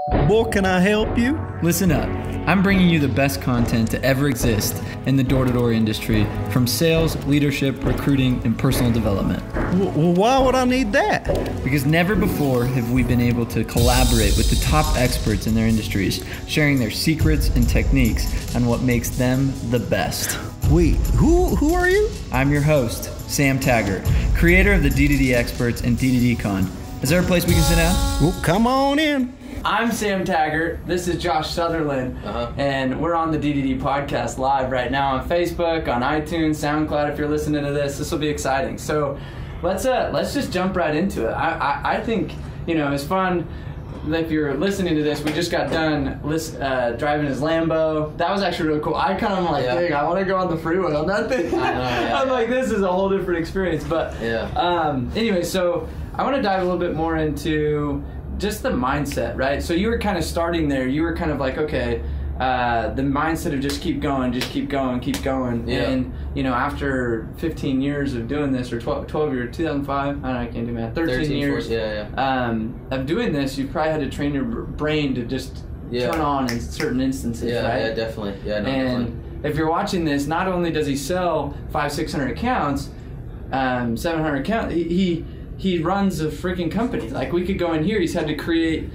Boy, can I help you? Listen up. I'm bringing you the best content to ever exist in the door-to-door industry, from sales, leadership, recruiting, and personal development. Well, why would I need that? Because never before have we been able to collaborate with the top experts in their industries, sharing their secrets and techniques on what makes them the best. Wait, who are you? I'm your host, Sam Taggart, creator of the DDD Experts and DDD Con. Is there a place we can sit down? Well, come on in. I'm Sam Taggart. This is Josh Sutherland, and we're on the DDD podcast live right now on Facebook, on iTunes, SoundCloud. If you're listening to this will be exciting. So let's just jump right into it. I think it's fun. If you're listening to this, we just got done driving his Lambo. That was actually really cool. I kind of like, dang, I want to go on the freeway on that thing. I know, yeah. I'm like, this is a whole different experience. But anyway, so I want to dive a little bit more into just the mindset, right? So you were kind of starting there. You were kind of like, okay, the mindset of just keep going. Yeah. And, after 15 years of doing this, or 12 years, 2005, I don't know, I can't do math, 13 years 14, of doing this, you probably had to train your brain to just turn on in certain instances, right? Yeah, definitely. Yeah, no, and definitely. If you're watching this, not only does he sell 500-600 accounts, 700 accounts, he runs a freaking company. Like, we could go in here. He's had to create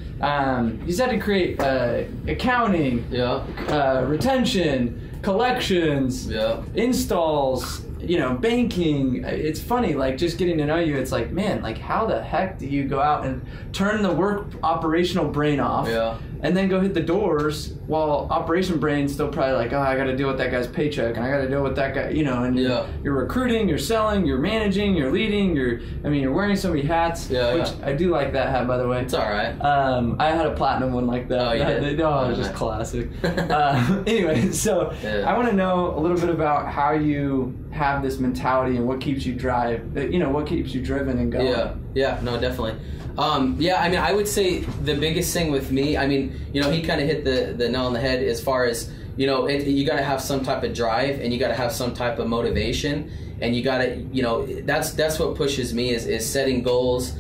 accounting, retention, collections, installs, banking. It's funny, like, just getting to know you. It's like, man, like, how the heck do you go out and turn the work operational brain off and then go hit the doors while operation brain's still probably like, oh, I got to deal with that guy's paycheck and I got to deal with that guy, and you're recruiting, you're selling, you're managing, you're leading, you're wearing so many hats, I do like that hat, by the way. It's all right. I had a platinum one like that. Oh, yeah? It was just classic. Anyway, so I want to know a little bit about how you have this mentality and what keeps you what keeps you driven and going. Yeah, no, definitely. I would say the biggest thing with me, he kind of hit the nail on the head as far as, you got to have some type of drive and you got to have some type of motivation, and you got to, that's what pushes me is setting goals,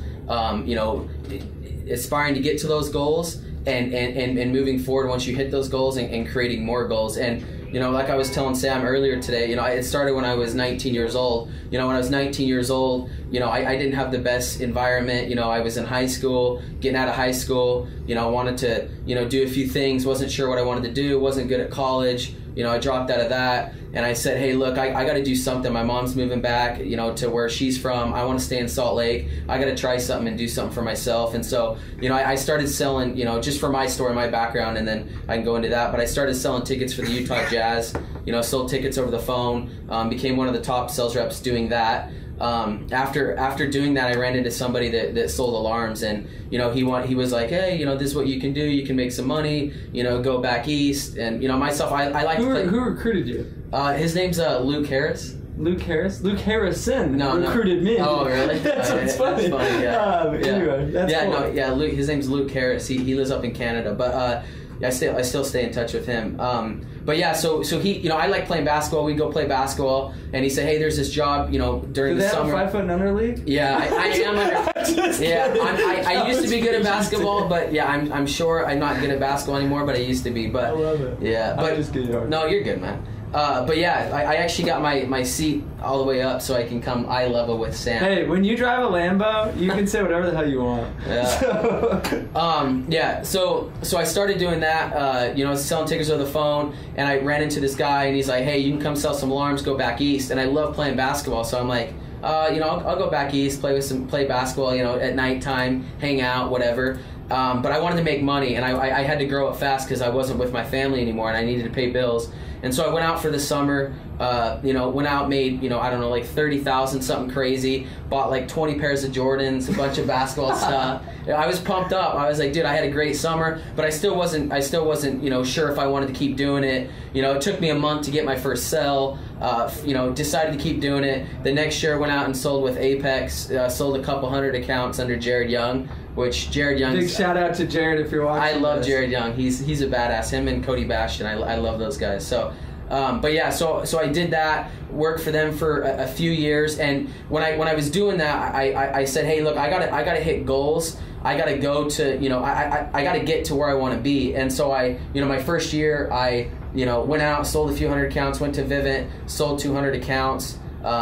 aspiring to get to those goals and moving forward once you hit those goals and creating more goals. And like I was telling Sam earlier today, it started when I was 19 years old. When I was 19 years old, I didn't have the best environment. I was in high school, getting out of high school, wanted to, do a few things, wasn't sure what I wanted to do, wasn't good at college. I dropped out of that, and I said, hey, look, I got to do something. My mom's moving back, to where she's from. I want to stay in Salt Lake. I got to try something and do something for myself. And so, I started selling, just for my story, my background, and then I can go into that. But I started selling tickets for the Utah Jazz, sold tickets over the phone, became one of the top sales reps doing that. After doing that, I ran into somebody that sold alarms, and he was like, hey, this is what you can do. You can make some money. Go back east. And myself, I like to play. Who recruited you? His name's Luke Harris. Luke Harris? Luke Harrison recruited me. Oh, really? That's what's funny. That's funny, yeah. Anyway, that's cool. Luke. His name's Luke Harris. He lives up in Canada, but I still stay in touch with him. But yeah, so he, I like playing basketball. We go play basketball, and he said, hey, there's this job, during the summer. Do they have a 5 foot under league? Yeah, I am under. I used to be good at basketball, but I'm sure I'm not good at basketball anymore. But I used to be. But I love it. Yeah, but I'm just kidding. No, you're good, man. But yeah, I actually got my seat all the way up so I can come eye level with Sam. Hey, when you drive a Lambo, you can say whatever the hell you want. Yeah. So I started doing that, selling tickets over the phone, and I ran into this guy, and he's like, hey, you can come sell some alarms, go back east. And I love playing basketball, so I'm like, I'll go back east, play basketball, at nighttime, hang out, whatever. But I wanted to make money, and I had to grow up fast because I wasn't with my family anymore, and I needed to pay bills. And so I went out for the summer, made, I don't know, like 30,000, something crazy, bought like 20 pairs of Jordans, a bunch of basketball stuff. I was pumped up. I was like, dude, I had a great summer, but I still wasn't, sure if I wanted to keep doing it. It took me a month to get my first sell, decided to keep doing it. The next year I went out and sold with Apex, sold a couple hundred accounts under Jared Young, which Jared Young. Big shout out to Jared if you're watching. I love Jared Young. He's a badass. Him and Cody Bastion. I love those guys. So But yeah, so I did that, worked for them for a few years, and when I was doing that, I said, hey, look, I gotta hit goals. I gotta go to, I gotta get to where I want to be. And so my first year, I went out, sold a few hundred accounts, went to Vivint, sold 200 accounts,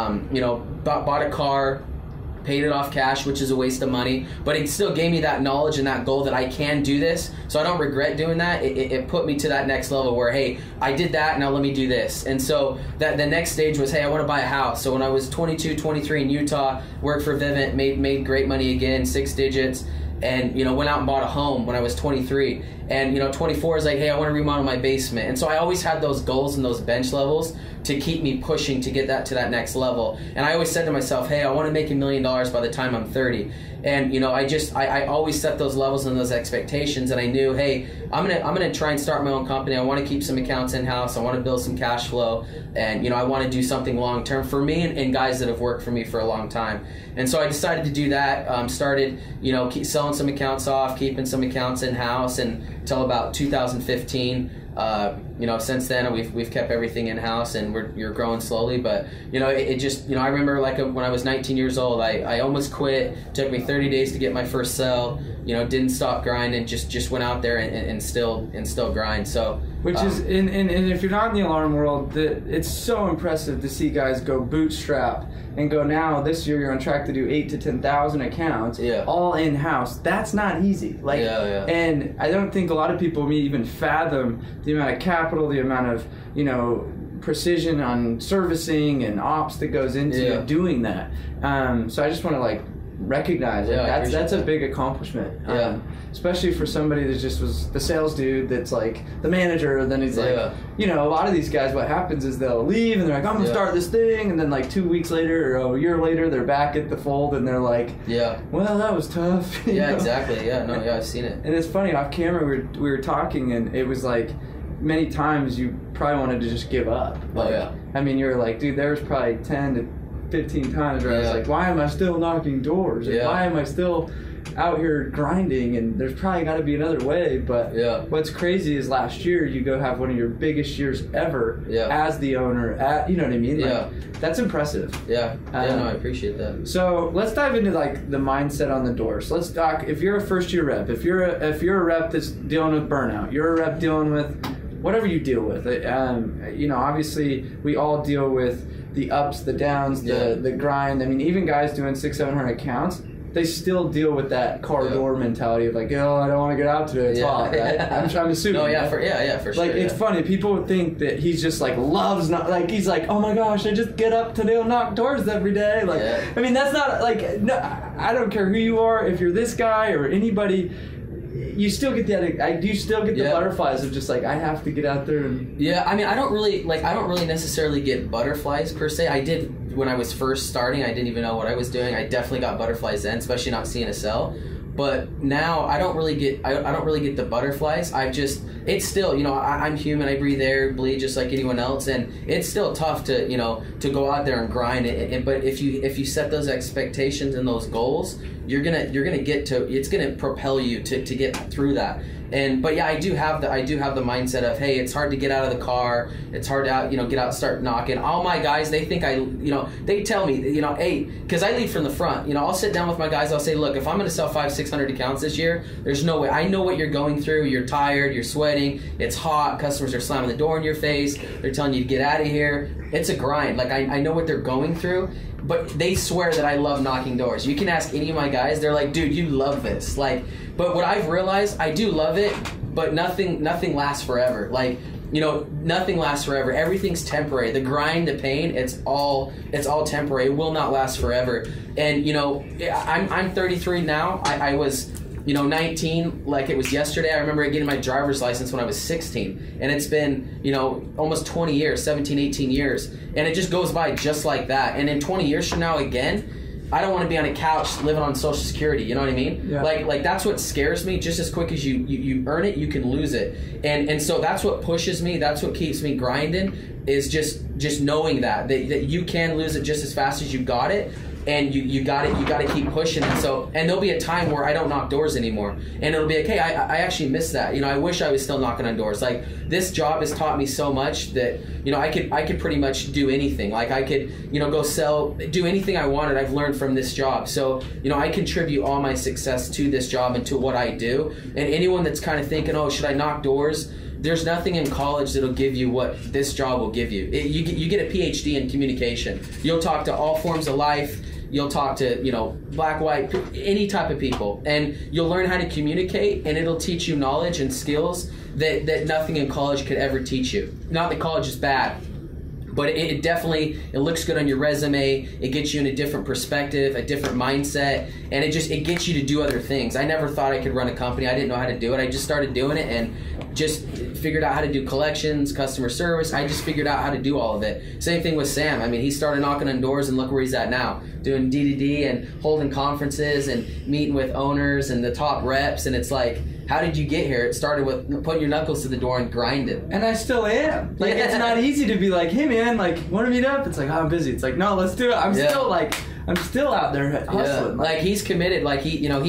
bought a car, paid it off cash, which is a waste of money, but it still gave me that knowledge and that goal that I can do this, so I don't regret doing that. It put me to that next level where, hey, I did that, now let me do this. And so that the next stage was, hey, I want to buy a house. So when I was 22, 23 in Utah, worked for Vivint, made great money again, 6 digits, and went out and bought a home when I was 23. And 24 is like, hey, I want to remodel my basement. And so I always had those goals and those bench levels to keep me pushing to get that to that next level. And I always said to myself, hey, I want to make $1 million by the time I'm 30. And I always set those levels and those expectations, and I knew, hey, I'm gonna try and start my own company. I want to keep some accounts in house. I want to build some cash flow, and I want to do something long term for me and guys that have worked for me for a long time. And so I decided to do that. Started keep selling some accounts off, keeping some accounts in house, and until about 2015. Since then we've kept everything in house, and you're growing slowly. But it just I remember when I was 19 years old, I almost quit. It took me 30 days to get my first sell. Didn't stop grinding. Just went out there and still grind. So which is and if you're not in the alarm world, it's so impressive to see guys go bootstrap and go, now this year you're on track to do 8,000 to 10,000 accounts, all in house. That's not easy. And I don't think a lot of people may even fathom the amount of capital, the amount of precision on servicing and ops that goes into doing that. So I just want to recognize that's a big accomplishment, especially for somebody that just was the sales dude that's the manager, and then he's a lot of these guys, what happens is they'll leave and they're like, I'm gonna start this thing, and then 2 weeks later or a year later they're back at the fold and they're like, well, that was tough. Exactly. I've seen it. And it's funny, off camera we were talking, and it was many times you probably wanted to just give up. I mean, you're like, dude, there was probably 10 to 15 times where I was like, why am I still knocking doors? Why am I still out here grinding? And there's probably got to be another way. But what's crazy is last year you go have one of your biggest years ever as the owner. You know what I mean? That's impressive. I appreciate that. So let's dive into the mindset on the doors. Let's talk. If you're a first year rep, if you're a rep that's dealing with burnout, you're a rep dealing with whatever you deal with. Obviously we all deal with the ups, the downs, the grind. I mean, even guys doing 600-700 accounts, they still deal with that car door mentality of I don't want to get out today. It's hot, right? I'm assuming. For sure. It's funny. People think that he's just loves not he's oh my gosh, I just get up to knock doors every day. I mean, that's not no. I don't care who you are. If you're this guy or anybody, you still get you still get the butterflies of just I have to get out there and I mean, I don't really necessarily get butterflies per se. I did when I was first starting. I didn't even know what I was doing. I definitely got butterflies then, especially not seeing a sell. But now I don't really get the butterflies. It's still, I'm human. I breathe air, bleed just like anyone else, and it's still tough to to go out there and grind. But if you set those expectations and those goals, you're gonna get to. It's gonna propel you to get through that. But I do have the mindset of, hey, it's hard to get out of the car. It's hard to get out, start knocking. All my guys, they think they tell me, hey, because I lead from the front. I'll sit down with my guys. I'll say, look, if I'm going to sell 500-600 accounts this year, there's no way. I know what you're going through. You're tired. You're sweating. It's hot. Customers are slamming the door in your face. They're telling you to get out of here. It's a grind. I know what they're going through. But they swear that I love knocking doors. You can ask any of my guys. They're like, dude, you love this. But what I've realized, I do love it, but nothing lasts forever. Nothing lasts forever. Everything's temporary. The grind, the pain, it's all temporary. It will not last forever. And I'm 33 now. I was 19 like it was yesterday. I remember getting my driver's license when I was 16, and it's been almost 20 years, 17, 18 years, and it just goes by just like that. And in 20 years from now, again, I don't want to be on a couch living on Social Security. You know what I mean? Yeah. Like that's what scares me. Just as quick as you earn it, you can lose it. And so that's what pushes me. That's what keeps me grinding. Is just knowing that you can lose it just as fast as you got it. and you got to keep pushing. And so, and there'll be a time where I don't knock doors anymore, and it'll be like, hey, I actually miss that. You know, I wish I was still knocking on doors. Like, this job has taught me so much that, you know, I could pretty much do anything. Like, I could, you know, go do anything I wanted. I've learned from this job. So, you know, I contribute all my success to this job and to what I do. And anyone that's kind of thinking, oh, should I knock doors? There's nothing in college that'll give you what this job will give you. You get a PhD in communication. You'll talk to all forms of life. You'll talk to, you know, black, white, any type of people. And you'll learn how to communicate, and it'll teach you knowledge and skills that nothing in college could ever teach you. Not that college is bad, but it definitely, it looks good on your resume. It gets you in a different perspective, a different mindset, and it gets you to do other things. I never thought I could run a company. I didn't know how to do it. I just started doing it and just figured out how to do collections, customer service. I just figured out how to do all of it. Same thing with Sam. I mean, he started knocking on doors, and look where he's at now, doing DDD and holding conferences and meeting with owners and the top reps. And it's like, how did you get here? It started with putting your knuckles to the door and grinding. And I still am. Like, it's not easy to be like, hey man, like, want to meet up? It's like, oh, I'm busy. It's like, no, let's do it. I'm still out there hustling. Yeah. Like, he's committed. Like,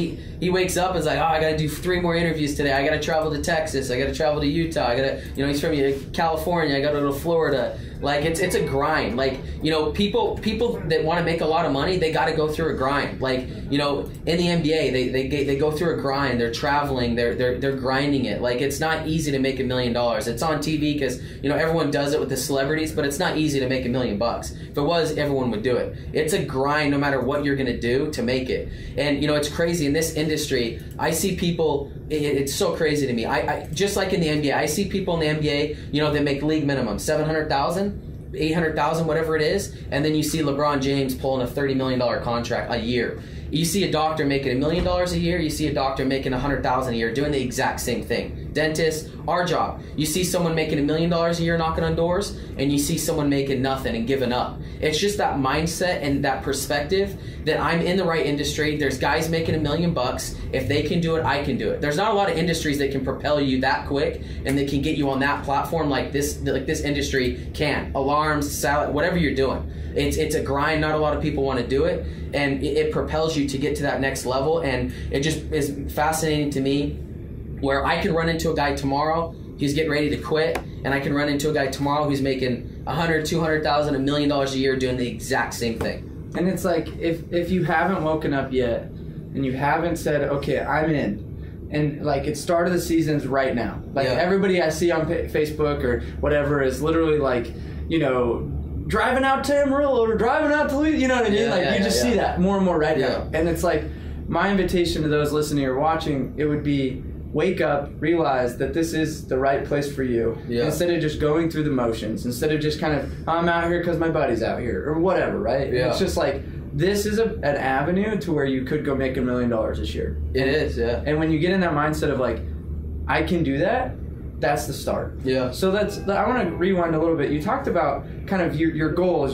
he wakes up and is like, oh, I got to do 3 more interviews today. I got to travel to Texas. I got to travel to Utah. I got to, you know, he's from California. I got to go to Florida. Like, it's a grind. Like, you know, people that want to make a lot of money, they got to go through a grind. Like, you know, in the NBA, they go through a grind. They're traveling. They're grinding it. Like, it's not easy to make $1 million. It's on TV because, you know, everyone does it with the celebrities, but it's not easy to make $1 million. If it was, everyone would do it. It's a grind no matter what you're going to do to make it. And, you know, it's crazy in this industry. I see people, it's so crazy to me. I just like in the NBA, I see people in the NBA, you know, that make league minimum, $700,000, $800,000, whatever it is, and then you see LeBron James pulling a $30 million contract a year. You see a doctor making $1 million a year. You see a doctor making $100,000 a year doing the exact same thing. Dentist, our job. You see someone making $1 million a year knocking on doors, and you see someone making nothing and giving up. It's just that mindset and that perspective that I'm in the right industry. There's guys making $1 million. If they can do it, I can do it. There's not a lot of industries that can propel you that quick and that can get you on that platform like this industry can. Alarms, salad, whatever you're doing. It's a grind. Not a lot of people want to do it, and it propels you to get to that next level. And it just is fascinating to me where I can run into a guy tomorrow, he's getting ready to quit, and I can run into a guy tomorrow who's making $100,000, $200,000, $1 million a year doing the exact same thing. And it's like, if you haven't woken up yet and you haven't said, okay, I'm in, and like, it's start of the seasons right now. Like, everybody I see on Facebook or whatever is literally like, you know, driving out to Amarillo or driving out to Louisiana, you know what I mean? You just see that more and more right now. And it's like, my invitation to those listening or watching, it would be, wake up, realize that this is the right place for you. Instead of just going through the motions, instead of just kind of, I'm out here because my buddy's out here, or whatever, right? It's just like, this is an avenue to where you could go make $1 million this year. It is. And when you get in that mindset of like, I can do that, that's the start. So I want to rewind a little bit. You talked about kind of your goals.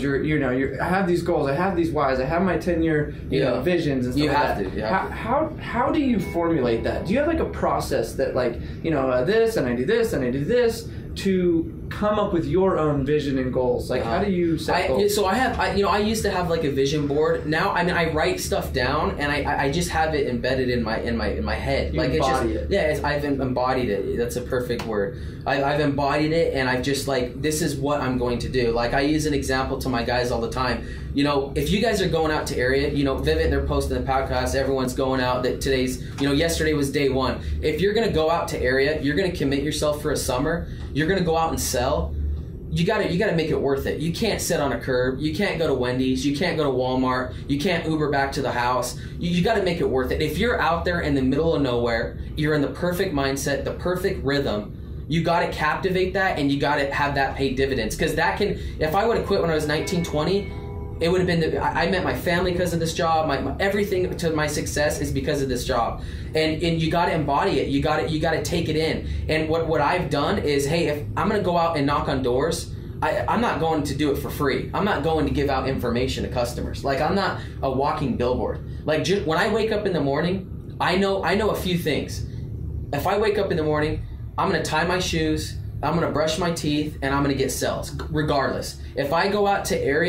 I have these goals. I have these whys. I have my 10-year visions and stuff like that. How do you formulate that? Do you have like a process that like, you know, this and I do this and I do this to come up with your own vision and goals? Like, how do you set goals? So I used to have like a vision board. Now, I mean, I write stuff down and I just have it embedded in my head. You embody it. Yeah, I've embodied it. That's a perfect word. I've embodied it, and I've just like, this is what I'm going to do. Like, I use an example to my guys all the time. You know, if you guys are going out to area, you know, Vivint, they're posting the podcast, everyone's going out, that today's, you know, yesterday was day 1. If you're going to go out to area, you're going to commit yourself for a summer, you're going to go out and sell, you gotta make it worth it. You can't sit on a curb, you can't go to Wendy's, you can't go to Walmart, you can't Uber back to the house. You gotta make it worth it. If you're out there in the middle of nowhere, you're in the perfect mindset, the perfect rhythm, you gotta captivate that, and you gotta have that pay dividends. Because that can, if I would have quit when I was 19, 20, it would have been, I met my family because of this job. My everything to my success is because of this job. And you got to embody it. You got to take it in. And what I've done is, hey, if I'm going to go out and knock on doors, I'm not going to do it for free. I'm not going to give out information to customers. Like, I'm not a walking billboard. Like, when I wake up in the morning, I know a few things. If I wake up in the morning, I'm going to tie my shoes, I'm going to brush my teeth, and I'm going to get sales, regardless. If I go out to area,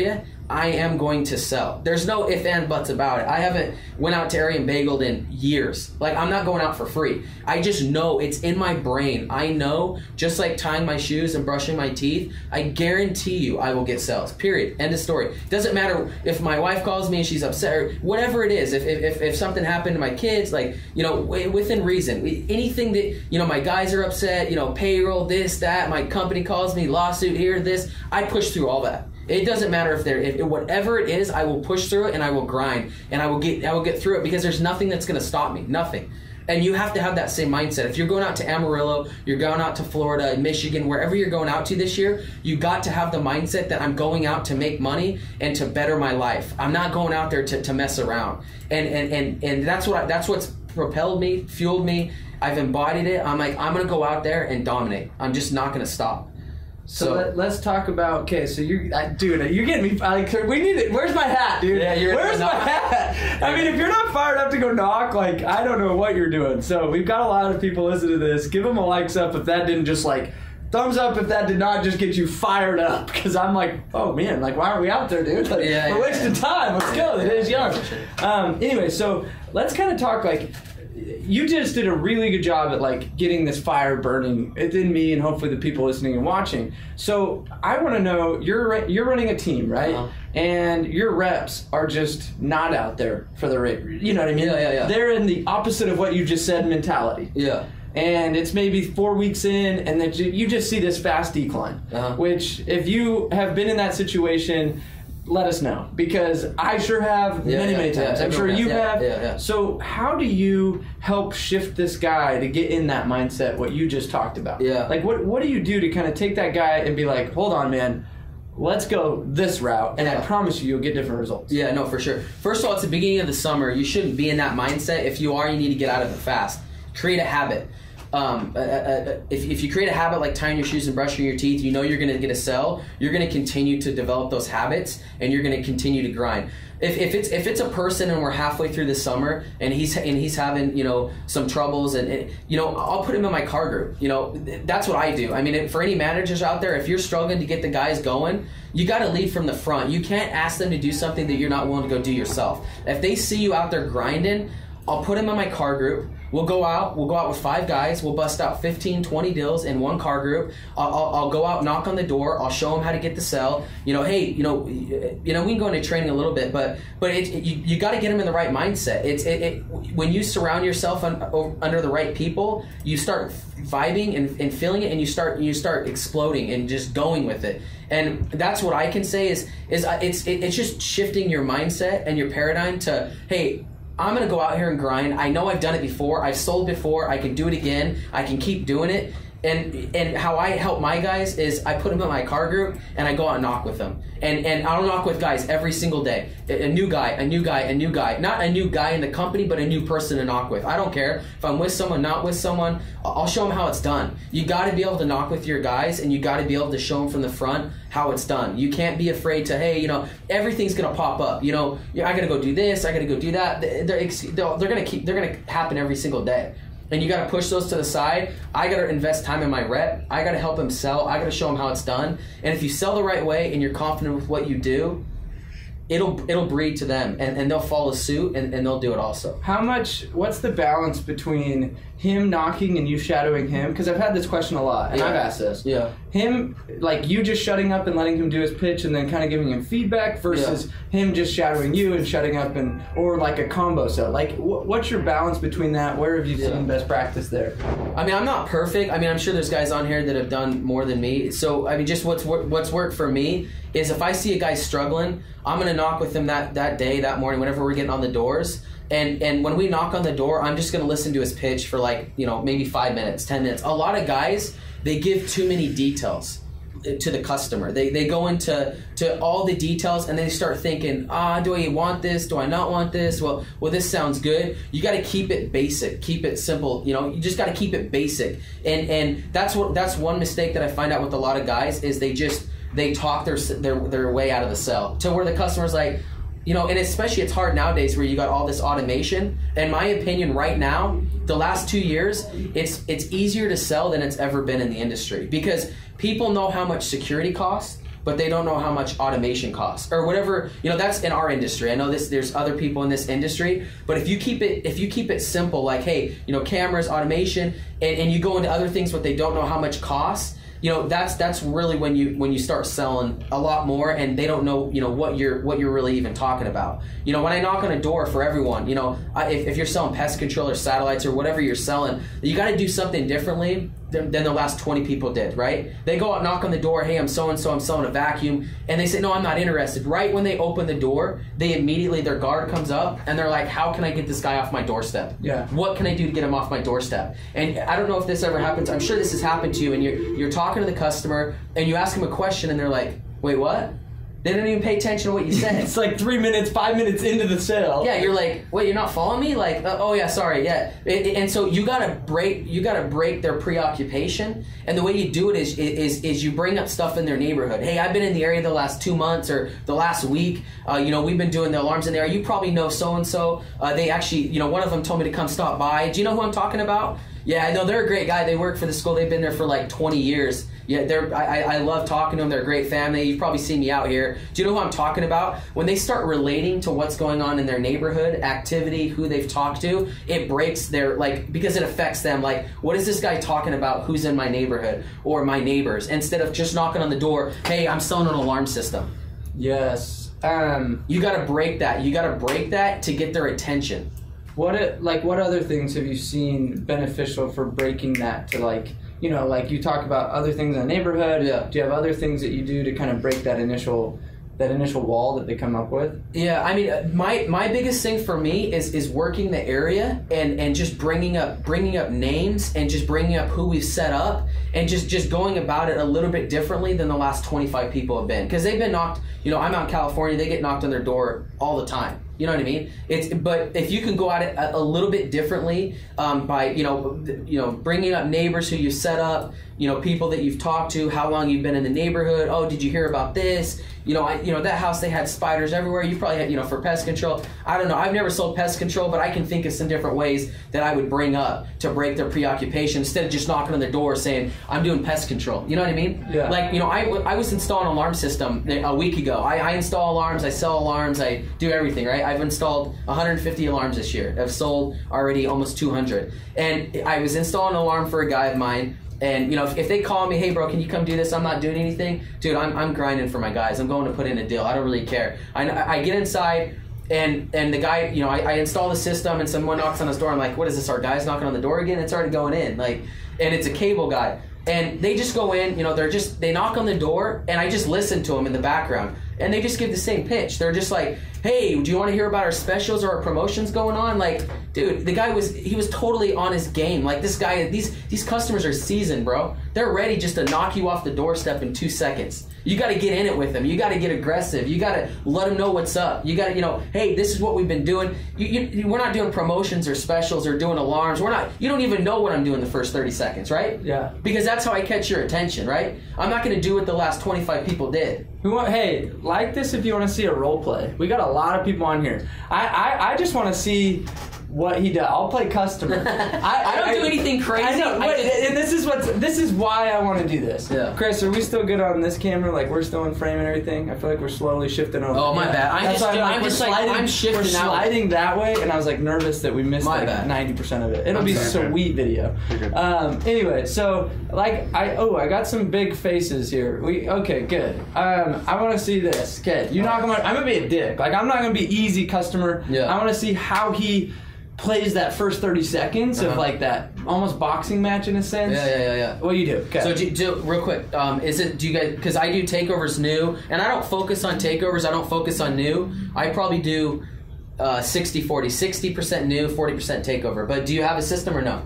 I am going to sell. There's no if and buts about it. I haven't went out to Aryan Bageled in years. Like, I'm not going out for free. I just know, it's in my brain. I know, just like tying my shoes and brushing my teeth, I guarantee you I will get sales. Period. End of story. Doesn't matter if my wife calls me and she's upset or whatever it is. If something happened to my kids, like, you know, within reason. Anything that, you know, my guys are upset, you know, payroll, this, that, my company calls me, lawsuit here, this, I push through all that. It doesn't matter if whatever it is, I will push through it and I will grind and I will get through it, because there's nothing that's going to stop me. Nothing. And you have to have that same mindset. If you're going out to Amarillo, you're going out to Florida, Michigan, wherever you're going out to this year, you got to have the mindset that I'm going out to make money and to better my life. I'm not going out there to mess around. And that's what's propelled me, fueled me. I've embodied it. I'm like, I'm going to go out there and dominate. I'm just not going to stop. So let's talk about, okay, so you're getting me, like, we need it. Where's my hat, dude? Yeah, where's my hat? I mean, if you're not fired up to go knock, like, I don't know what you're doing. So we've got a lot of people listening to this. Give them a likes up if that didn't just, like, thumbs up if that did not just get you fired up. Because I'm like, oh, man, like, why aren't we out there, dude? Like, we're wasting time. Let's go. It is young. Anyway, so let's kind of talk, like, you just did a really good job at, like, getting this fire burning within me and hopefully the people listening and watching. So I want to know, you're running a team, right? Uh-huh. And your reps are just not out there for the rate. You know what I mean? Yeah. They're in the opposite of what you just said mentality. Yeah. And it's maybe 4 weeks in, and then you just see this fast decline. Uh-huh. Which, if you have been in that situation, let us know, because I sure have many times. I'm sure you have. Yeah. So how do you help shift this guy to get in that mindset, what you just talked about? Yeah. Like, what do you do to kind of take that guy and be like, hold on, man, let's go this route, and I promise you'll get different results. Yeah, no, for sure. First of all, it's the beginning of the summer. You shouldn't be in that mindset. If you are, you need to get out of it fast. Create a habit. If you create a habit like tying your shoes and brushing your teeth, you know you're going to get a sell. You're going to continue to develop those habits, and you're going to continue to grind. If it's a person and we're halfway through the summer and he's having, you know, some troubles, and you know, I'll put him in my car group. You know, that's what I do. I mean, for any managers out there, if you're struggling to get the guys going, you got to lead from the front. You can't ask them to do something that you're not willing to go do yourself. If they see you out there grinding, I'll put him in my car group. We'll go out with 5 guys. We'll bust out 15, 20 deals in one car group. I'll go out, knock on the door. I'll show them how to get the sell. You know, hey, you know, we can go into training a little bit, but you got to get them in the right mindset. When you surround yourself under the right people, you start vibing and feeling it, and you start exploding and just going with it. And that's what I can say is it's just shifting your mindset and your paradigm to, hey, I'm going to go out here and grind. I know I've done it before. I've sold before. I can do it again. I can keep doing it. And how I help my guys is I put them in my car group and I go out and knock with them. And I'll knock with guys every single day. A new guy. Not a new guy in the company, but a new person to knock with. I don't care if I'm with someone, not with someone. I'll show them how it's done. You got to be able to knock with your guys, and you got to be able to show them from the front how it's done. You can't be afraid to, hey, you know, everything's going to pop up. You know, I got to go do this. I got to go do that. They're going to happen every single day. And you got to push those to the side. I got to invest time in my rep. I got to help them sell. I got to show them how it's done. And if you sell the right way and you're confident with what you do, it'll breed to them, and they'll follow suit, and they'll do it also. What's the balance between him knocking and you shadowing him? Because I've had this question a lot, and I've asked this. Yeah. Him, like, you just shutting up and letting him do his pitch and then kind of giving him feedback versus him just shadowing you and shutting up, or like a combo set. Like, what's your balance between that? Where have you seen best practice there? I mean, I'm not perfect. I mean, I'm sure there's guys on here that have done more than me. So, I mean, just what's worked for me is if I see a guy struggling, I'm going to knock with him that day, that morning, whenever we're getting on the doors. And when we knock on the door, I'm just going to listen to his pitch for, like, you know, maybe 5 minutes, 10 minutes. A lot of guys, they give too many details to the customer. They go into all the details, and they start thinking, do I want this? Do I not want this? Well, this sounds good. You got to keep it basic, keep it simple. You know, you just got to keep it basic. And that's one mistake that I find out with a lot of guys is they talk their way out of the sell to where the customer's like, you know, and especially it's hard nowadays where you got all this automation. In my opinion, right now, the last 2 years, it's easier to sell than it's ever been in the industry, because people know how much security costs. but they don't know how much automation costs or whatever. You know, that's in our industry. I know there's other people in this industry, but if you keep it simple, like, hey, you know, cameras, automation, and you go into other things, but they don't know how much costs. You know, that's really when you start selling a lot more, and they don't know, you know, what you're really even talking about. You know, when I knock on a door for everyone, you know, if you're selling pest control or satellites or whatever you're selling, you got to do something differently than the last 20 people did, right? They go out, knock on the door, hey, I'm so-and-so, I'm selling a vacuum, and they say, no, I'm not interested. Right when they open the door, their guard comes up, and they're like, how can I get this guy off my doorstep? Yeah. What can I do to get him off my doorstep? And I don't know if this ever happens. I'm sure this has happened to you, and you're talking to the customer, and you ask them a question, and they're like, wait, what? They didn't even pay attention to what you said. It's like 3 minutes, 5 minutes into the sale. Yeah, you're like, wait, you're not following me? Like, oh yeah, sorry, yeah. And so you gotta break their preoccupation, and the way you do it is you bring up stuff in their neighborhood. Hey, I've been in the area the last 2 months or the last week. You know, we've been doing the alarms in there. You probably know so and so. They actually, you know, one of them told me to come stop by. Do you know who I'm talking about? Yeah, I know, they're a great guy. They work for the school. They've been there for like 20 years. Yeah, I love talking to them. They're a great family. You've probably seen me out here. Do you know who I'm talking about? When they start relating to what's going on in their neighborhood, activity, who they've talked to, it breaks their, like, because it affects them. Like, what is this guy talking about? Who's in my neighborhood or my neighbors? Instead of just knocking on the door, hey, I'm selling an alarm system. Yes. You got to break that. You got to break that to get their attention. What other things have you seen beneficial for breaking that to, like, you know, like you talk about other things in the neighborhood. Yeah. Do you have other things that you do to kind of break that initial wall that they come up with? Yeah, I mean, my biggest thing for me is working the area and just bringing up names and just bringing up who we've set up and just going about it a little bit differently than the last 25 people have been, because they've been knocked. You know, I'm out in California. They get knocked on their door all the time. You know what I mean? But if you can go at it a little bit differently, by you know bringing up neighbors who you set up, you know, people that you've talked to, how long you've been in the neighborhood. Oh, did you hear about this? You know, that house, they had spiders everywhere. You probably had, you know, for pest control. I don't know. I've never sold pest control, but I can think of some different ways that I would bring up to break their preoccupation instead of just knocking on the door saying, I'm doing pest control. You know what I mean? Yeah. Like, you know, I was installing an alarm system a week ago. I install alarms. I sell alarms. I do everything, right? I've installed 150 alarms this year. I've sold already almost 200. And I was installing an alarm for a guy of mine. And, you know, if they call me, hey, bro, can you come do this? I'm not doing anything. Dude, I'm grinding for my guys. I'm going to put in a deal. I don't really care. I get inside, and the guy, you know, I install the system, and someone knocks on his door. I'm like, what is this? Our guy's knocking on the door again? It's already going in. Like, and it's a cable guy. And they just go in, you know, they knock on the door, and I just listen to them in the background. And they just give the same pitch. They're just like, hey, do you want to hear about our specials or our promotions going on? Like, dude, the guy was totally on his game. Like, this guy, these customers are seasoned, bro. They're ready just to knock you off the doorstep in 2 seconds. You got to get in it with them. You got to get aggressive. You got to let them know what's up. You got to, you know, hey, this is what we've been doing. We're not doing promotions or specials or doing alarms. You don't even know what I'm doing the first 30 seconds, right? Yeah. Because that's how I catch your attention, right? I'm not going to do what the last 25 people did. Hey, like this if you want to see a role play. We got a lot of people on here. I just want to see what he does. I'll play customer. I don't do anything crazy. I know, and this is why I want to do this. Yeah. Chris, are we still good on this camera? Like, we're still in frame and everything? I feel like we're slowly shifting over. Oh, my bad. I'm shifting we're sliding that way, and I was like nervous that we missed 90% of it. It'll be sweet video. Anyway, so like I got some big faces here. Okay, good. I want to see this. Okay, I'm gonna be a dick. Like, I'm not gonna be easy customer. Yeah. I want to see how he plays that first 30 seconds of like that almost boxing match in a sense. Yeah. What do you do? Okay. So real quick, do you guys, because I do takeovers new, and I don't focus on takeovers, I don't focus on new. I probably do 60-40, 60% new, 40% takeover. But do you have a system or no?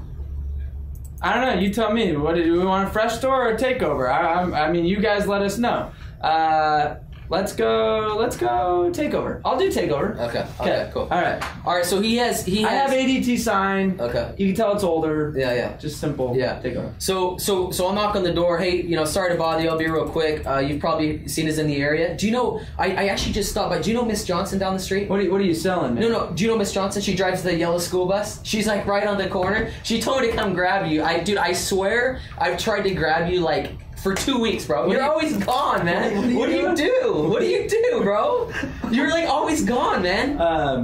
I don't know. You tell me. What do we want, a fresh store or a takeover? I mean, you guys let us know. Let's go takeover. I'll do takeover. Okay, cool. All right. So he has. I have ADT sign. Okay. You can tell it's older. Yeah. Just simple. Yeah. Takeover. So I'll knock on the door. Hey, you know, sorry to bother you. I'll be real quick. You've probably seen us in the area. Do you know? I actually just stopped by. Do you know Miss Johnson down the street? What are you selling, man? No. Do you know Miss Johnson? She drives the yellow school bus. She's like right on the corner. She told me to come grab you. I swear I've tried to grab you like for 2 weeks, bro. You're always gone, man. What do you do? What do you do, bro? You're like always gone, man.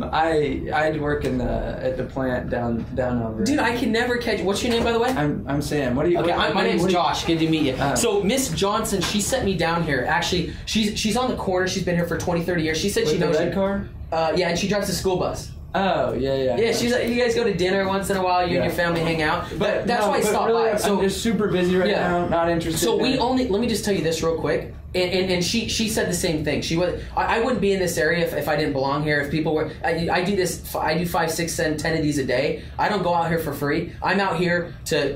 I work at the plant down over. Dude, I can never catch. What's your name, by the way? I'm Sam. What are you? Okay, my name's Josh. Good to meet you. So Miss Johnson, she sent me down here. Actually, she's on the corner. She's been here for 20, 30 years. She said she knows the red car. Yeah, and she drives the school bus. Oh, yeah. Yeah, she's like, you guys go to dinner once in a while, you and your family hang out. But that's why I stopped really, by. So I'm just super busy right now, not interested. So let me just tell you this real quick. And she said the same thing. I wouldn't be in this area if I didn't belong here. If people were, I do 5, 6, 7, 10 of these a day. I don't go out here for free. I'm out here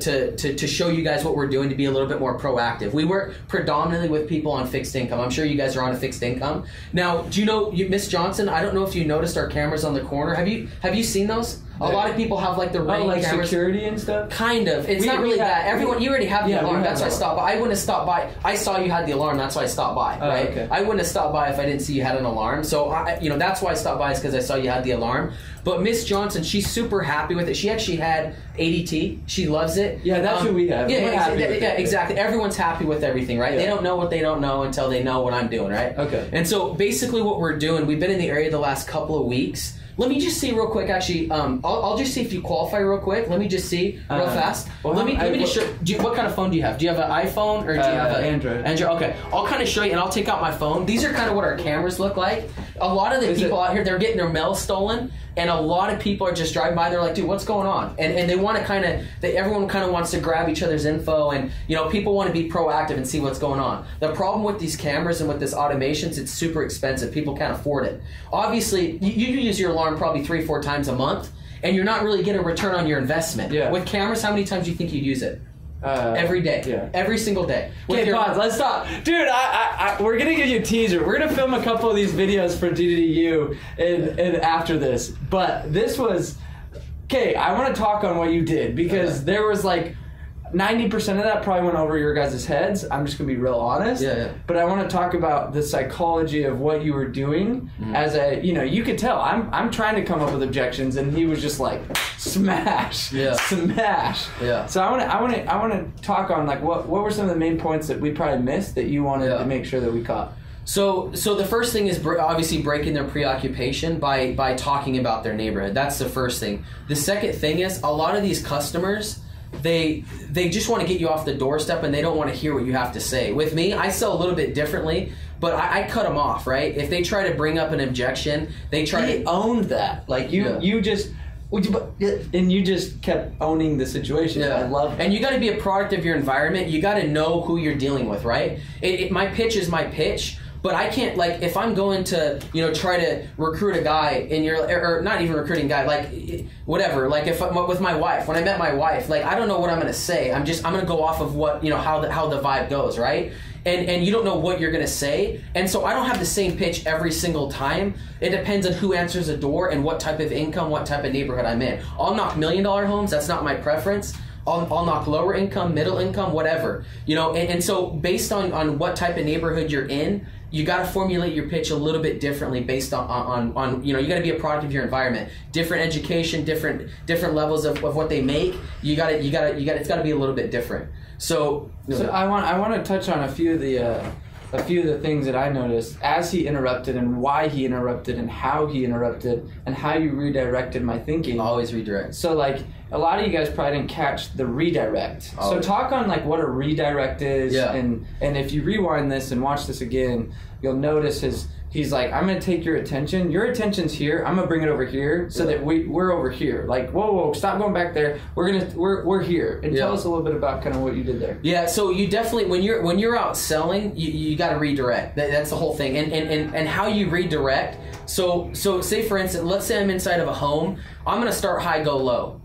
to show you guys what we're doing, to be a little bit more proactive. We work predominantly with people on fixed income. I'm sure you guys are on a fixed income. Now, do you know, Miss Johnson? I don't know if you noticed our cameras on the corner. Have you seen those? A lot of people have like the Ring cameras. Security and stuff? Kind of. It's not really that. Everyone, you already have the alarm. That's why I stopped by. I wouldn't have stopped by. I saw you had the alarm. That's why I stopped by. Right? Okay. I wouldn't have stopped by if I didn't see you had an alarm. So that's why I stopped by, is because I saw you had the alarm. But Miss Johnson, she's super happy with it. She actually had ADT. She loves it. Yeah, that's what we have. Yeah, exactly. Everyone's happy with everything, right? Yeah. They don't know what they don't know until they know what I'm doing, right? Okay. And so basically what we're doing, we've been in the area the last couple of weeks. Let me just see real quick. Actually, I'll just see if you qualify real quick. Let me just see real fast. Well, let me just show. What kind of phone do you have? Do you have an iPhone or do you have an Android? Android. Okay, I'll kind of show you, and I'll take out my phone. These are kind of what our cameras look like. A lot of the people out here, they're getting their mail stolen, and a lot of people are just driving by. They're like, dude, what's going on? And they want to everyone kind of wants to grab each other's info, and people want to be proactive and see what's going on. The problem with these cameras and with this automations, it's super expensive. People can't afford it. Obviously, you use your alarm probably 3-4 times a month, and you're not really getting a return on your investment. Yeah. With cameras, how many times do you think you'd use it? Every day. Yeah. Every single day. Okay, pause. Let's stop. Dude, we're going to give you a teaser. We're going to film a couple of these videos for DDDU and after this. But this was... Okay, I want to talk on what you did, because there was like 90% of that probably went over your guys' heads. I'm just going to be real honest. Yeah. But I want to talk about the psychology of what you were doing as a, you could tell. I'm trying to come up with objections, and he was just like, smash. Yeah. Smash. Yeah. So I want to talk on like what were some of the main points that we probably missed that you wanted to make sure that we caught. So the first thing is obviously breaking their preoccupation by talking about their neighborhood. That's the first thing. The second thing is, a lot of these customers, they just want to get you off the doorstep, and they don't want to hear what you have to say. With me, I sell a little bit differently, but I cut them off, right? If they try to bring up an objection, they try to... owned that. Like, you just... And you just kept owning the situation. Yeah. I love that. And you got to be a product of your environment. You got to know who you're dealing with, right? My pitch is my pitch. But I can't, like, if I'm going to, try to recruit a guy or not even recruiting a guy, like, whatever, like if with my wife, when I met my wife, like, I don't know what I'm going to say. I'm going to go off of what, how the vibe goes, right? And you don't know what you're going to say. And so I don't have the same pitch every single time. It depends on who answers the door and what type of income, what type of neighborhood I'm in. I'll knock $1 million homes. That's not my preference. I'll knock lower income, middle income, whatever. And so based on what type of neighborhood you're in, you got to formulate your pitch a little bit differently based on you got to be a product of your environment. Different education, different levels of what they make. It's got to be a little bit different. So I want to touch on a few of the things that I noticed as he interrupted, and why he interrupted, and how he interrupted, and how you redirected my thinking. Always redirect. So like a lot of you guys probably didn't catch the redirect. Always. So talk on like what a redirect is, and if you rewind this and watch this again, you'll notice he's like, I'm going to take your attention. Your attention's here. I'm going to bring it over here so that we're over here. Like, whoa, stop going back there. We're here. And tell us a little bit about kind of what you did there. Yeah, so you definitely, when you're out selling, you got to redirect. That's the whole thing. And how you redirect. So say for instance, let's say I'm inside of a home. I'm going to start high, go low.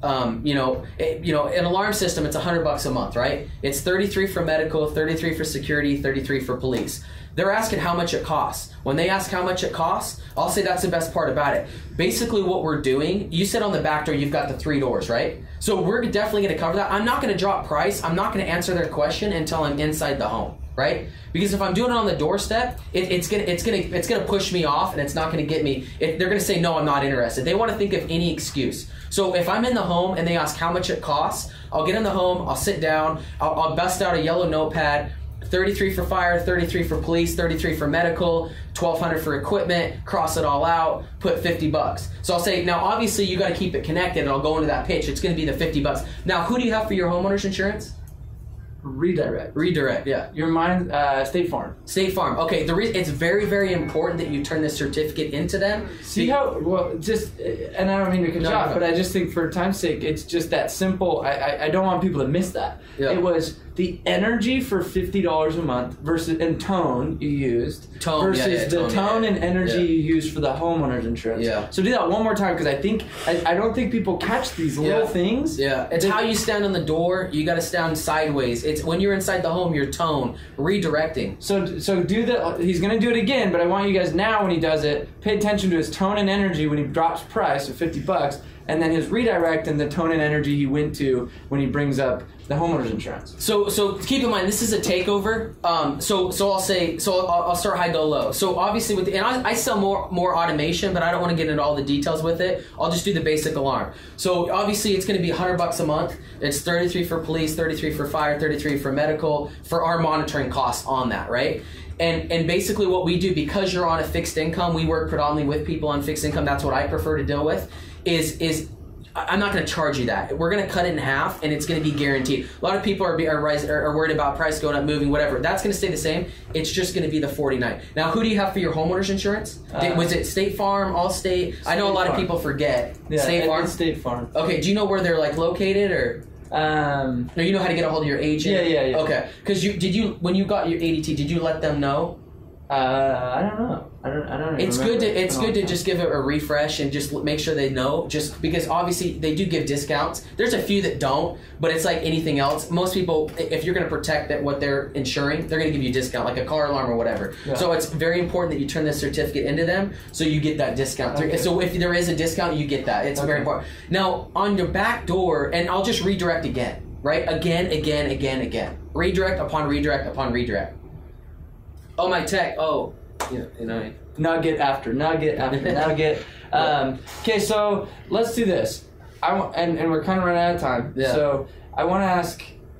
An alarm system, it's $100 a month, right? It's $33 for medical, $33 for security, $33 for police. They're asking how much it costs. When they ask how much it costs, I'll say that's the best part about it. Basically what we're doing, you said on the back door you've got the 3 doors, right? So we're definitely going to cover that. I'm not going to drop price. I'm not going to answer their question until I'm inside the home, right? Because if I'm doing it on the doorstep, it's gonna push me off, and it's not going to get me. They're going to say, no, I'm not interested. They want to think of any excuse. So if I'm in the home and they ask how much it costs, I'll get in the home, I'll sit down, I'll bust out a yellow notepad. $33 for fire, $33 for police, $33 for medical, $1,200 for equipment, cross it all out, put $50. So I'll say, now obviously you got to keep it connected, and I'll go into that pitch. It's going to be the $50. Now, who do you have for your homeowner's insurance? Redirect, yeah. Your mind, State Farm. State Farm. Okay, it's very, very important that you turn this certificate into them. See how, well, just, and I don't mean to cut you off, but I just think for time's sake, it's just that simple. I don't want people to miss that. Yeah. It was the energy for $50 a month versus, and tone you used, versus the tone and energy you used for the homeowner's insurance. Yeah. So do that one more time, because I don't think people catch these little things. Yeah, it's how you stand on the door. You got to stand sideways. It's when you're inside the home, your tone, redirecting. So do that. He's going to do it again, but I want you guys now, when he does it, pay attention to his tone and energy when he drops price of $50, and then his redirect and the tone and energy he went to when he brings up the homeowner's insurance. So keep in mind, this is a takeover. I'll start high, go low. So obviously I sell more automation, but I don't want to get into all the details with it. I'll just do the basic alarm. So obviously it's going to be $100 a month. It's $33 for police, $33 for fire, $33 for medical, for our monitoring costs on that, right? And basically what we do, because you're on a fixed income, we work predominantly with people on fixed income. That's what I prefer to deal with. Is I'm not going to charge you that. We're going to cut it in half, and it's going to be guaranteed. A lot of people are worried about price going up, moving, whatever. That's going to stay the same. It's just going to be the $49. Now, who do you have for your homeowner's insurance? Was it State Farm, Allstate? I know a lot of people forget. Yeah, State Farm? It's State Farm. Okay, do you know where they're located, or? No, you know how to get a hold of your agent? Yeah. Okay, because when you got your ADT, did you let them know? I don't know. I don't. It's good to just give it a refresh and just make sure they know. Just because obviously they do give discounts. There's a few that don't, but it's like anything else. Most people, if you're going to protect what they're insuring, they're going to give you a discount, like a car alarm or whatever. Yeah. So it's very important that you turn this certificate into them, so you get that discount. Okay. So if there is a discount, you get that. It's very important. Now on your back door, and I'll just redirect again, right? Again. Redirect upon redirect upon redirect. Oh, my tech. Oh, you know. Nugget after nugget after nugget. Okay, so let's do this. And we're kind of running out of time. Yeah. So I want to ask,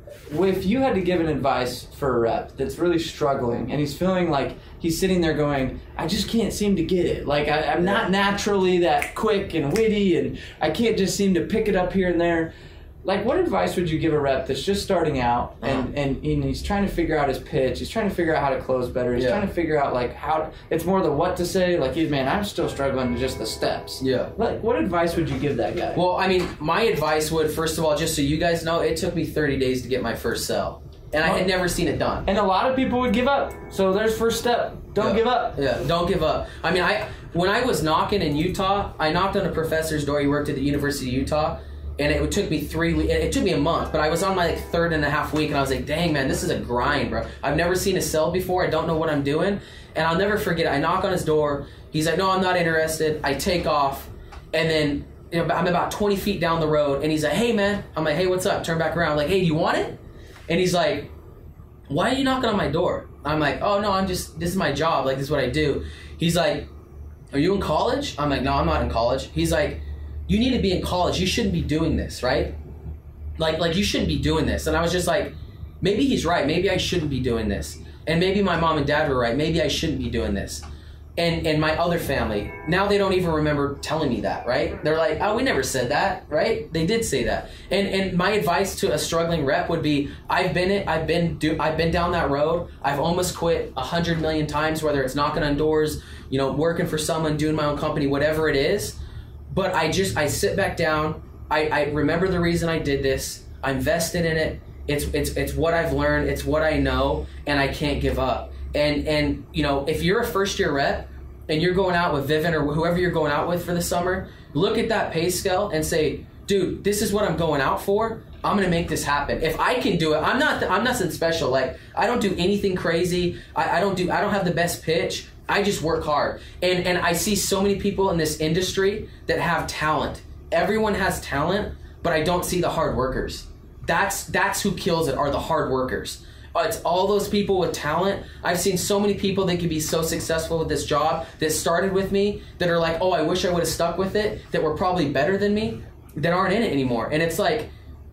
if you had to give an advice for a rep that's really struggling, and he's feeling like he's sitting there going, I just can't seem to get it. Like I'm not naturally that quick and witty, and I can't just seem to pick it up here and there. Like, what advice would you give a rep that's just starting out and he's trying to figure out his pitch, he's trying to figure out how to close better, he's trying to figure out how, it's more the what to say, like, man, I'm still struggling with just the steps. Yeah. Like, what advice would you give that guy? Well, I mean, my advice would, first of all, just so you guys know, it took me 30 days to get my first sell. And I had never seen it done. And a lot of people would give up. So there's first step. Don't give up. Yeah, don't give up. I mean, when I was knocking in Utah, I knocked on a professor's door. He worked at the University of Utah. And it took me 3 weeks. It took me a month, but I was on my third and a half week, and I was like, dang, man, this is a grind, bro. I've never seen a sell before. I don't know what I'm doing. And I'll never forget it. I knock on his door. He's like, no, I'm not interested. I take off. And then I'm about 20 feet down the road, and he's like, hey, man. I'm like, hey, what's up? Turn back around. I'm like, hey, do you want it? And he's like, why are you knocking on my door? I'm like, oh, no, this is my job. Like, this is what I do. He's like, are you in college? I'm like, no, I'm not in college. He's like, you need to be in college. You shouldn't be doing this, right? Like you shouldn't be doing this. And I was just like, maybe he's right. Maybe I shouldn't be doing this. And maybe my mom and dad were right. Maybe I shouldn't be doing this. And my other family, now they don't even remember telling me that, right? They're like, oh, we never said that, right? They did say that. And my advice to a struggling rep would be, I've been down that road. I've almost quit 100 million times, whether it's knocking on doors, working for someone, doing my own company, whatever it is. But I sit back down. I remember the reason I did this. I'm vested in it. It's what I've learned. It's what I know, and I can't give up. And if you're a first year rep and you're going out with Vivint or whoever you're going out with for the summer, look at that pay scale and say, dude, this is what I'm going out for. I'm gonna make this happen. If I can do it, I'm not something special. Like, I don't do anything crazy. I don't have the best pitch. I just work hard. And I see so many people in this industry that have talent. Everyone has talent, but I don't see the hard workers. That's who kills it, are the hard workers. It's all those people with talent. I've seen so many people that could be so successful with this job that started with me that are like, oh, I wish I would have stuck with it, that were probably better than me, that aren't in it anymore. And it's like,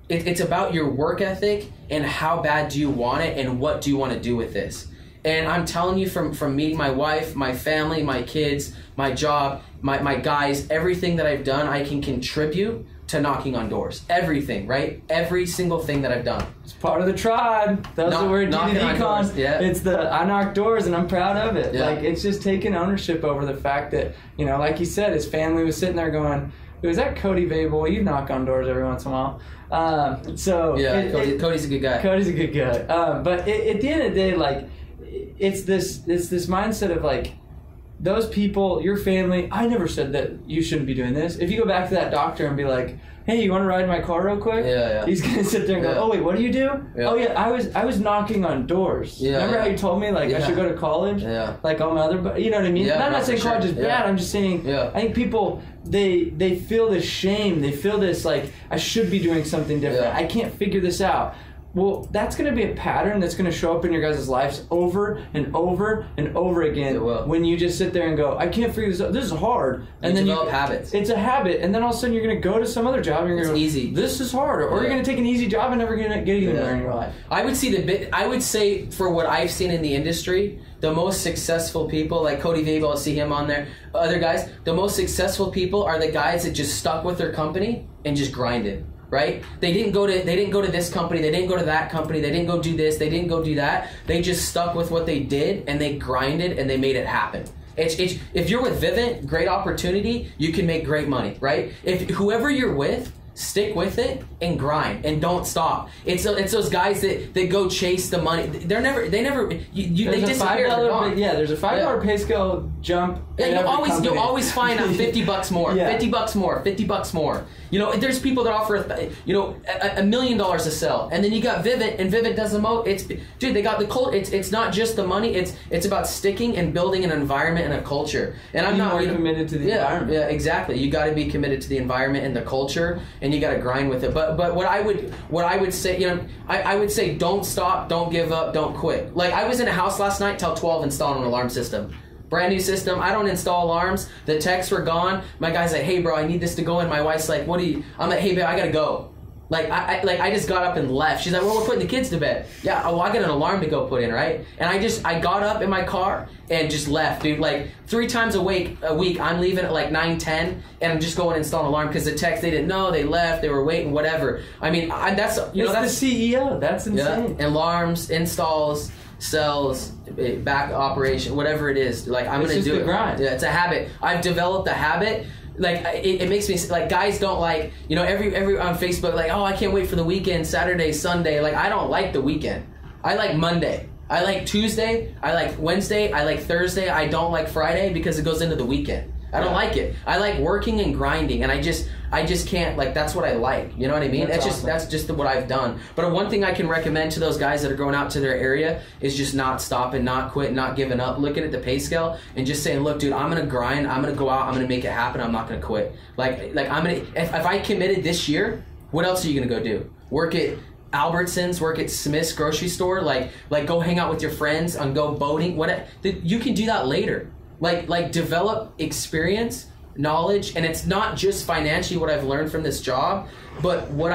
it's about your work ethic and how bad do you want it and what do you want to do with this. And I'm telling you, from meeting my wife, my family, my kids, my job, my guys, everything that I've done, I can contribute to knocking on doors. Everything, right? Every single thing that I've done. It's part of the tribe. That's the word DDD Con. Yeah. It's I knock doors and I'm proud of it. Yeah. Like, it's just taking ownership over the fact that, you know, like he said, his family was sitting there going, "Is that Cody Vabel? You knock on doors every once in a while." Cody's a good guy. Cody's a good guy. But at the end of the day, like, it's this mindset of like, those people, your family, I never said that you shouldn't be doing this. If you go back to that doctor and be like, "Hey, you want to ride in my car real quick?" Yeah. He's gonna sit there and go, "Oh wait, what do you do?" Yeah. "Oh yeah, I was knocking on doors." Yeah, Remember how you told me like I should go to college? Yeah. Like all my other, you know what I mean? Yeah, And I'm not saying college is bad. I'm just saying I think people they feel this shame. They feel this like, I should be doing something different. Yeah. I can't figure this out. Well, that's going to be a pattern that's going to show up in your guys' lives over and over and over again. It will. When you just sit there and go, "I can't figure this out. This is hard." And then develop habits. It's a habit, and then all of a sudden you're going to go to some other job and you're going to go, easy. "This is hard," or you're going to take an easy job and never going to get anywhere in your life. I would say for what I've seen in the industry, the most successful people, like Cody Vabel, I'll see him on there, other guys, the most successful people are the guys that just stuck with their company and just grinded. Right? They didn't go to this company, they didn't go to that company, they didn't go do this, they didn't go do that. They just stuck with what they did and they grinded and they made it happen. If you're with Vivint, great opportunity, you can make great money, right? If whoever you're with, stick with it and grind and don't stop. It's those guys that go chase the money. They disappear. There's a $5 pay scale jump. Yeah, you'll always find out $50 more, $50 more, $50 more. You know, there's people that offer $1 million a sell, and then you got Vivint, and Vivint does the most. They got the culture. It's not just the money. It's about sticking and building an environment and a culture. And I'm not committed to the environment. Yeah, exactly. You got to be committed to the environment and the culture, and you got to grind with it. But what I would say, I would say, don't stop, don't give up, don't quit. Like, I was in a house last night till 12 installing an alarm system. Brand new system. I don't install alarms. The techs were gone. My guy's like, "Hey bro, I need this to go in." My wife's like, "What do you?" I'm like, "Hey babe, I gotta go." Like I just got up and left. She's like, "Well, we're putting the kids to bed." Yeah, well, I got an alarm to go put in, right? And I got up in my car and just left, dude. Like 3 times a week, I'm leaving at like 9:10, and I'm just going to install an alarm because the techs, they didn't know, they left, they were waiting, whatever. I mean, that's the CEO. That's insane. Yeah, alarms, installs, sells, back operation, whatever it is. Like, I'm going to do it. Grind. Yeah, it's a habit. I've developed a habit. Like, it makes me, like, guys don't like, every on Facebook, like, "Oh, I can't wait for the weekend, Saturday, Sunday." Like, I don't like the weekend. I like Monday. I like Tuesday. I like Wednesday. I like Thursday. I don't like Friday because it goes into the weekend. I don't like it. I like working and grinding, and I just can't, like, that's what I like. You know what I mean? That's just what I've done. But one thing I can recommend to those guys that are going out to their area is just not stopping, not quitting, not giving up, looking at the pay scale and just saying, "Look, dude, I'm going to grind. I'm going to go out. I'm going to make it happen. I'm not going to quit." Like I'm going to, if I committed this year, what else are you going to go do? Work at Albertsons, work at Smith's grocery store, like go hang out with your friends and go boating. You can do that later. Like develop experience, knowledge, and it's not just financially what I've learned from this job, but what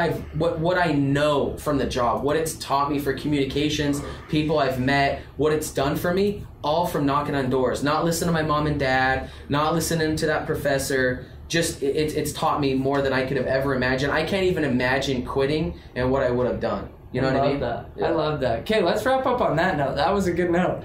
I know from the job, what it's taught me for communications, people I've met, what it's done for me, all from knocking on doors, not listening to my mom and dad, not listening to that professor. Just it's taught me more than I could have ever imagined. I can't even imagine quitting and what I would have done. You know what I mean? I love that. Okay, let's wrap up on that note. That was a good note.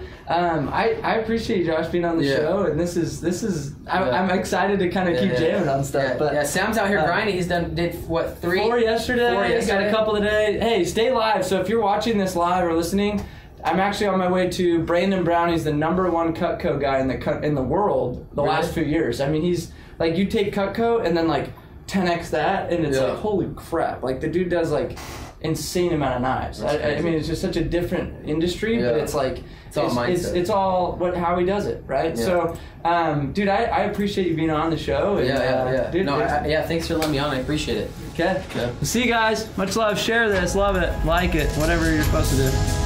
I appreciate you, Josh, being on the show, and this is. I'm excited to kind of keep jamming on stuff. But Sam's out here grinding. He's did what 3? 4 yesterday. He's got a couple today. Hey, stay live. So if you're watching this live or listening, I'm actually on my way to Brandon Brown. He's the #1 Cutco guy in the world the last few years. I mean, he's like, you take Cutco and then like 10x that, and it's like, holy crap! Like, the dude does like insane amount of knives. I mean, it's just such a different industry, but it's like it's all how he does it, right? Yeah. So, dude, I appreciate you being on the show. And, dude, thanks for letting me on. I appreciate it. Okay. See you guys. Much love. Share this. Love it. Like it. Whatever you're supposed to do.